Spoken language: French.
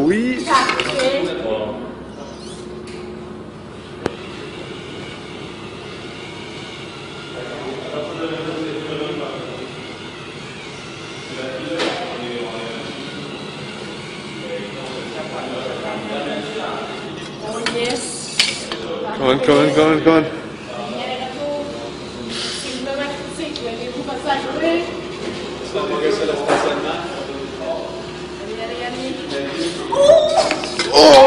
oui. Oh yes. Come on, come on, come on, come on. Oh!